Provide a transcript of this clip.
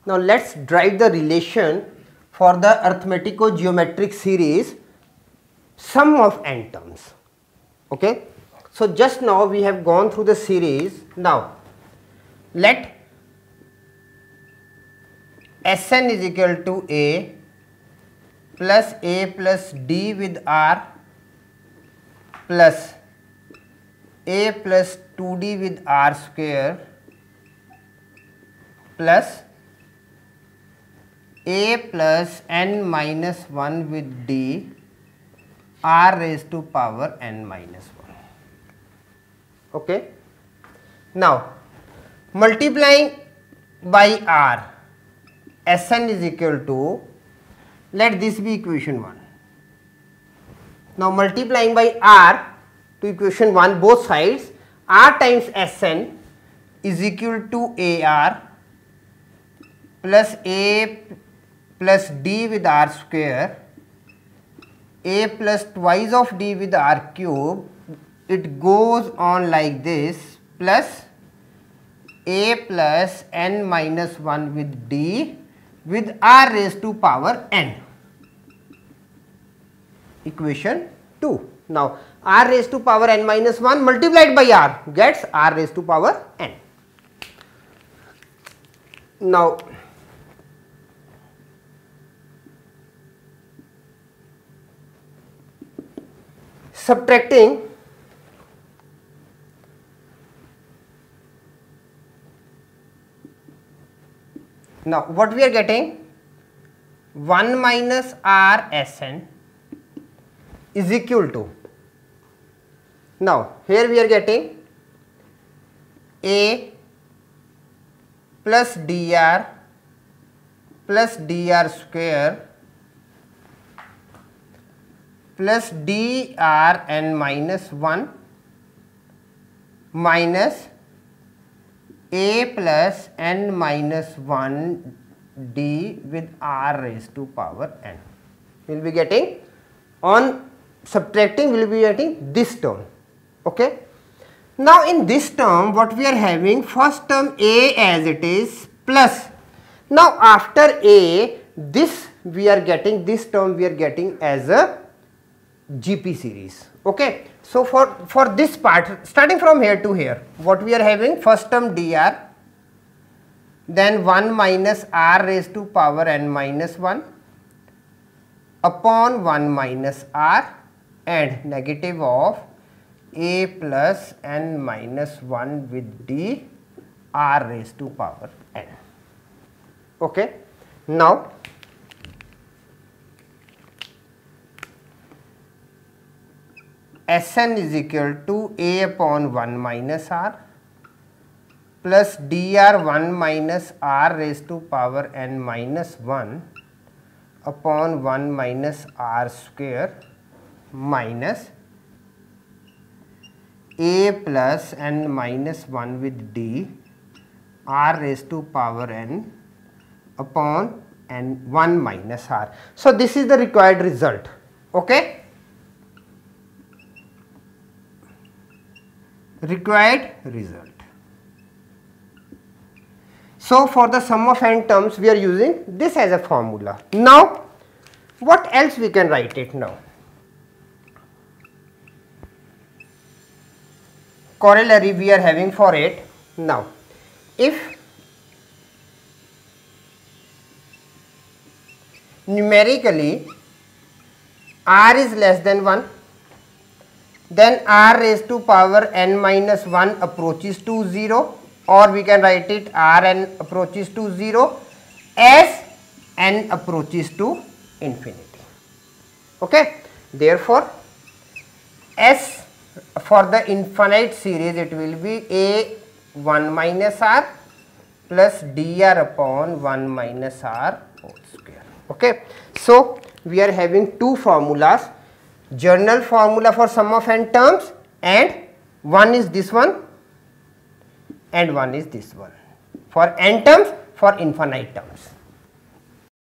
Now let's drive the relation for the arithmetico geometric series sum of n terms. Okay. So just now we have gone through the series. Now let Sn is equal to a plus d with r plus a plus 2d with r square plus a plus n minus 1 with d r raised to power n minus 1. Okay. Now multiplying by r, Sn is equal to, let this be equation 1. Now multiplying by r to equation 1 both sides, r times Sn is equal to ar plus a plus d with r square, a plus twice of d with r cube, it goes on like this, plus a plus n minus 1 with d with r raised to power n. Equation 2. Now r raised to power n minus 1 multiplied by r gets r raised to power n. Now subtracting now what we are getting, 1 minus r Sn is equal to, now here we are getting a plus dr plus dr square plus dr n minus 1 minus a plus n minus 1 d with r raised to power n. We will be getting, on subtracting we will be getting this term. Okay. Now in this term what we are having, first term a as it is plus, now after a this we are getting, this term we are getting as a GP series. Okay. So for this part, starting from here to here, what we are having, first term dr, then 1 minus r raised to power n minus 1 upon 1 minus r and negative of a plus n minus 1 with d r raised to power n. Okay. Now Sn is equal to a upon 1 minus r plus dr 1 minus r raised to power n minus 1 upon 1 minus r square minus a plus n minus 1 with d r raised to power n upon n 1 minus r. So this is the required result. Okay. Required result. So for the sum of n terms we are using this as a formula. Now what else we can write it now? Corollary we are having for it. Now if numerically r is less than 1, then r raised to power n minus 1 approaches to 0, or we can write it Rn approaches to 0 as n approaches to infinity. Okay. Therefore S for the infinite series it will be a 1 minus r plus dr upon 1 minus r whole square. Okay. So we are having two formulas, general formula for sum of n terms, and one is this one and one is this one for n terms, for infinite terms.